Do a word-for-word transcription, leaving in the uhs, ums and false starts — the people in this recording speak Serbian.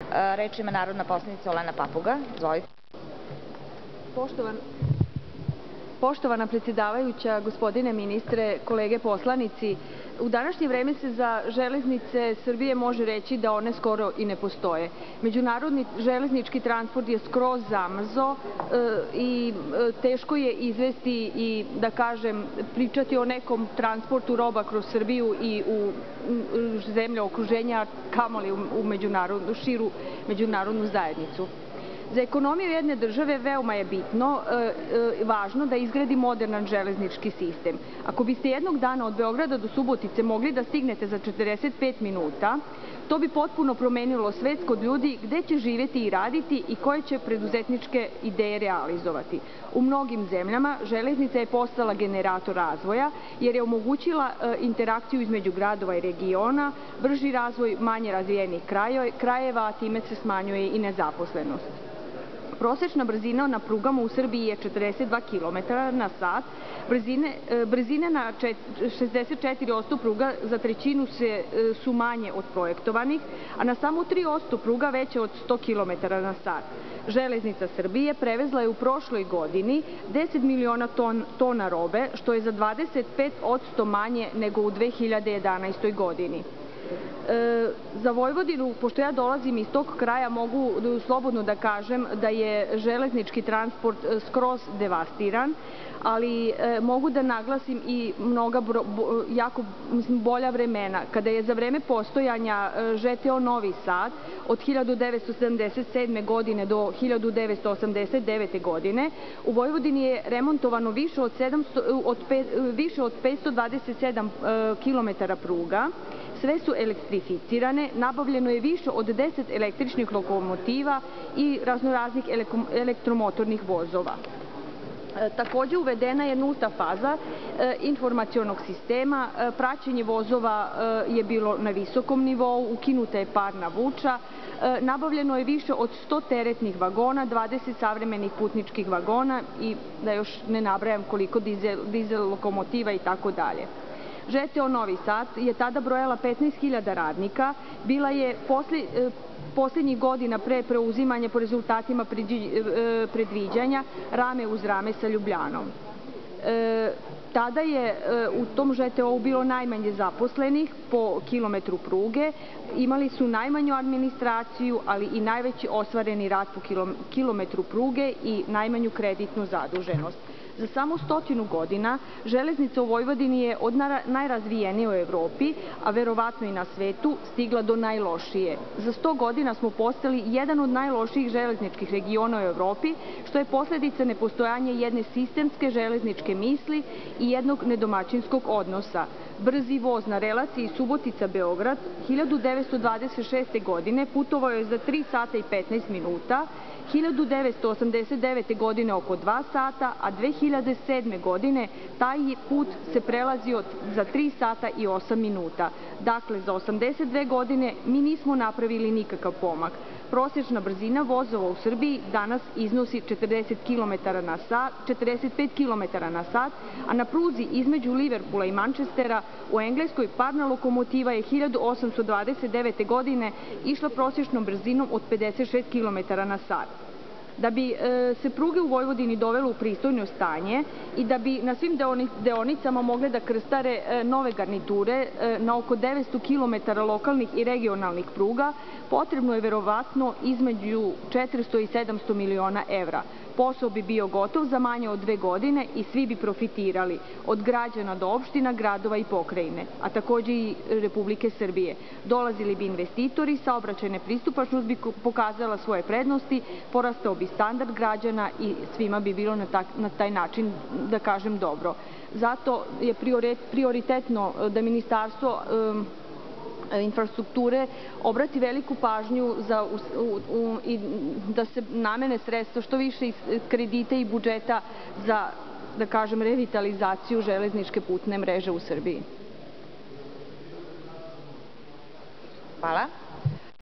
Reč ima narodna poslanica Olena Papuga. Izvolite. Poštovana predsjedavajuća, gospodine ministre, kolege poslanici, u današnje vreme se za železnice Srbije može reći da one skoro i ne postoje. Međunarodni železnički transport je skroz zamrzo i teško je izvesti i, da kažem, pričati o nekom transportu roba kroz Srbiju i u zemlje okruženja, kamoli u širu međunarodnu zajednicu. Za ekonomiju jedne države veoma je bitno, važno da izgradi modernan železnički sistem. Ako biste jednog dana od Beograda do Subotice mogli da stignete za četrdeset pet minuta, to bi potpuno promenilo svet kod ljudi gde će živjeti i raditi i koje će preduzetničke ideje realizovati. U mnogim zemljama železnica je postala generator razvoja jer je omogućila interakciju između gradova i regiona, brži razvoj manje razvijenih krajeva, a time se smanjuje i nezaposlenost. Prosečna brzina na prugama u Srbiji je četrdeset dva kilometara na sat, brzine na šezdeset četiri posto pruga za trećinu su manje od projektovanih, a na samo tri posto pruga veće od sto kilometara na sat. Železnica Srbije prevezla je u prošloj godini deset miliona tona robe, što je za dvadeset pet posto manje nego u dve hiljade jedanaestoj godini. Za Vojvodinu, pošto ja dolazim iz tog kraja, mogu slobodno da kažem da je železnički transport skroz devastiran, ali mogu da naglasim i mnoga jako bolja vremena. Kada je za vreme postojanja Ž T O Novi Sad od hiljadu devetsto sedamdeset sedme. godine do hiljadu devetsto osamdeset devete. godine u Vojvodini je remontovano više od petsto dvadeset sedam kilometara pruga, sve su elektrificirane, nabavljeno je više od deset električnih lokomotiva i raznoraznih elektromotornih vozova. Takođe uvedena je nulta faza informacionog sistema, praćenje vozova je bilo na visokom nivou, ukinuta je parna vuča, nabavljeno je više od sto teretnih vagona, dvadeset savremenih putničkih vagona i da još ne nabrajam koliko dizel lokomotiva i tako dalje. Ž T O Novi Sad je tada brojala petnaest hiljada radnika, bila je poslednjih godina pre preuzimanja po rezultatima predviđanja rame uz rame sa Ljubljanom. Tada je u tom Ž T O-u bilo najmanje zaposlenih po kilometru pruge, imali su najmanju administraciju, ali i najveći ostvareni rad po kilometru pruge i najmanju kreditnu zaduženost. Za samo stotinu godina železnica u Vojvodini je od najrazvijenije u Evropi, a verovatno i na svetu, stigla do najlošije. Za sto godina smo postali jedan od najlošijih železničkih regiona u Evropi, što je posledica nepostojanja jedne sistemske železničke misli i jednog nedomaćinskog odnosa. Brzi voz na relaciji Subotica-Beograd hiljadu devetsto dvadeset šeste. godine putovao je za tri sata i petnaest minuta, hiljadu devetsto osamdeset devete. godine oko dva sata, a dve hiljade sedme. godine taj put se prelazio za tri sata i osam minuta. Dakle, za osamdeset dve godine mi nismo napravili nikakav pomak. Prosečna brzina vozova u Srbiji danas iznosi četrdeset pet kilometara na sat, a na pruzi između Liverpula i Mančestera u Engleskoj parna lokomotiva je hiljadu osamsto dvadeset devete. godine išla prosečnom brzinom od pedeset šest kilometara na sat. Da bi se pruge u Vojvodini dovele u pristojno stanje i da bi na svim deonicama mogle da krstare nove garniture na oko devetsto kilometara lokalnih i regionalnih pruga, potrebno je verovatno između četiristo i sedamsto miliona evra. Posao bi bio gotov za manje od dve godine i svi bi profitirali, od građana do opština, gradova i pokrajine, a takođe i Republike Srbije. Dolazili bi investitori, saobraćajna pristupačnost bi pokazala svoje prednosti, porastao bi standard građana i svima bi bilo na taj način, da kažem, dobro. Zato je prioritetno da Ministarstvo infrastrukture obrati veliku pažnju i da se namene sredstva što više iz kredita i budžeta za, da kažem, revitalizaciju železničke putne mreže u Srbiji. Hvala.